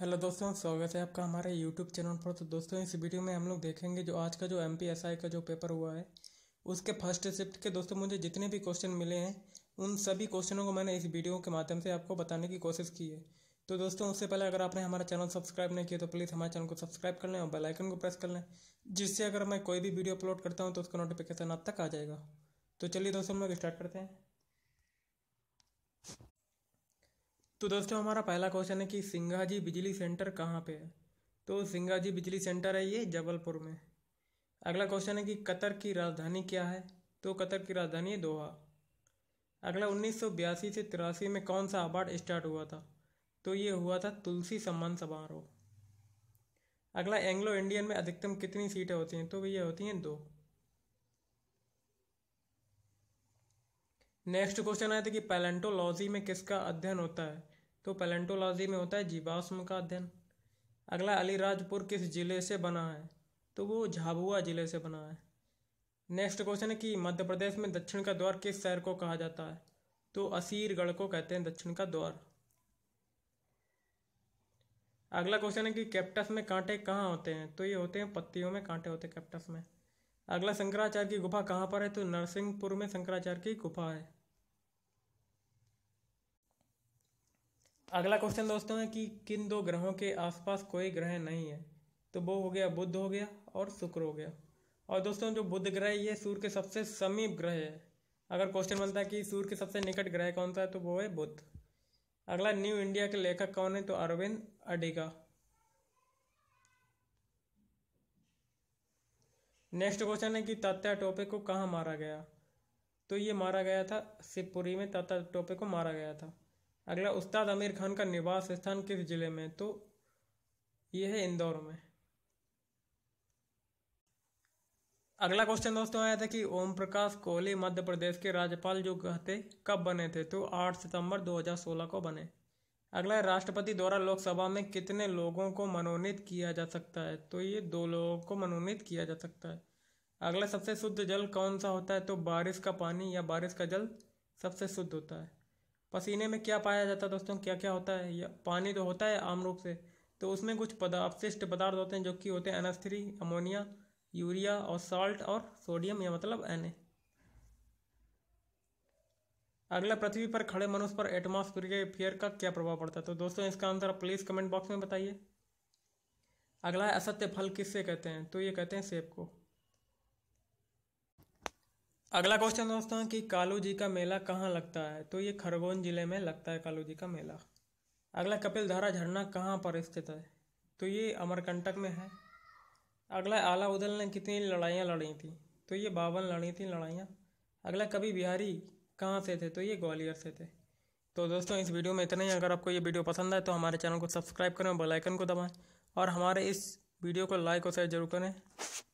Hello दोस्तों, स्वागत है आपका हमारे यूट्यूब चैनल पर। तो दोस्तों, इस वीडियो में हम लोग देखेंगे जो आज का जो MPSI का जो पेपर हुआ है उसके फर्स्ट शिफ्ट के दोस्तों मुझे जितने भी क्वेश्चन मिले हैं उन सभी क्वेश्चनों को मैंने इस वीडियो के माध्यम से आपको बताने की कोशिश की है। तो दोस्तों, उससे पहले अगर आपने हमारा चैनल सब्सक्राइब नहीं किया तो प्लीज़ हमारे चैनल को सब्सक्राइब कर लें और बेल आइकन को प्रेस कर लें, जिससे अगर मैं कोई भी वीडियो अपलोड करता हूँ तो उसका नोटिफिकेशन आप तक आ जाएगा। तो चलिए दोस्तों, हम लोग स्टार्ट करते हैं। तो दोस्तों, हमारा पहला क्वेश्चन है कि सिंगाजी बिजली सेंटर कहाँ पे है। तो सिंगाजी बिजली सेंटर है ये जबलपुर में। अगला क्वेश्चन है कि कतर की राजधानी क्या है। तो कतर की राजधानी है दोहा। अगला 1982 से 83 में कौन सा अवार्ड स्टार्ट हुआ था। तो ये हुआ था तुलसी सम्मान समारोह। अगला एंग्लो इंडियन में अधिकतम कितनी सीटें होती हैं। तो ये होती हैं 2। नेक्स्ट क्वेश्चन आया था कि पैलेंटोलॉजी में किसका अध्ययन होता है। तो पैलेंटोलॉजी में होता है जीवाश्म का अध्ययन। अगला अलीराजपुर किस जिले से बना है। तो वो झाबुआ जिले से बना है। नेक्स्ट क्वेश्चन है कि मध्य प्रदेश में दक्षिण का द्वार किस शहर को कहा जाता है। तो असीरगढ़ को कहते हैं दक्षिण का द्वार। अगला क्वेश्चन है कि कैक्टस में कांटे कहाँ होते हैं। तो ये होते हैं पत्तियों में कांटे होते हैं कैक्टस में। अगला शंकराचार्य की गुफा कहाँ पर है। तो नरसिंहपुर में शंकराचार्य की गुफा है। अगला क्वेश्चन दोस्तों है कि किन 2 ग्रहों के आसपास कोई ग्रह नहीं है। तो वो हो गया बुध हो गया और शुक्र हो गया। और दोस्तों, जो बुध ग्रह ये सूर्य के सबसे समीप ग्रह है। अगर क्वेश्चन बनता है कि सूर्य के सबसे निकट ग्रह कौन सा है तो वो है बुध। अगला न्यू इंडिया के लेखक कौन है। तो अरविंद अडिगा। नेक्स्ट क्वेश्चन है कि तात्या टोपे को कहाँ मारा गया। तो ये मारा गया था शिवपुरी में, तात्या टोपे को मारा गया था। अगला उस्ताद आमिर खान का निवास स्थान किस जिले में। तो ये है इंदौर में। अगला क्वेश्चन दोस्तों आया था कि ओम प्रकाश कोहली मध्य प्रदेश के राज्यपाल जो थे कब बने थे। तो 8 सितंबर 2016 को बने। अगला राष्ट्रपति द्वारा लोकसभा में कितने लोगों को मनोनीत किया जा सकता है। तो ये 2 लोगों को मनोनीत किया जा सकता है। अगला सबसे शुद्ध जल कौन सा होता है। तो बारिश का पानी या बारिश का जल सबसे शुद्ध होता है। पसीने में क्या पाया जाता है दोस्तों, क्या क्या होता है। या पानी तो होता है आम रूप से, तो उसमें कुछ अपशिष्ट पदार्थ होते हैं जो कि होते हैं NH3, अमोनिया, यूरिया और साल्ट और सोडियम या मतलब Na। अगला पृथ्वी पर खड़े मनुष्य पर एटमॉस्फेयर का क्या प्रभाव पड़ता है। तो दोस्तों, इसका आंसर प्लीज कमेंट बॉक्स में बताइए। अगला है असत्य फल किससे कहते हैं। तो ये कहते हैं सेब को। अगला क्वेश्चन दोस्तों है कि कालू जी का मेला कहाँ लगता है। तो ये खरगोन जिले में लगता है कालू जी का मेला। अगला कपिल धारा झरना कहाँ पर स्थित है। तो ये अमरकंटक में है। अगला अलाउद्दीन ने कितनी लड़ाइयाँ लड़ी थी। तो ये 52 लड़ी थी लड़ाइयाँ। अगला कवि बिहारी कहाँ से थे। तो ये ग्वालियर से थे। तो दोस्तों, इस वीडियो में इतना ही। अगर आपको ये वीडियो पसंद आए तो हमारे चैनल को सब्सक्राइब करें, बेल आइकन को दबाएं और हमारे इस वीडियो को लाइक और शेयर जरूर करें।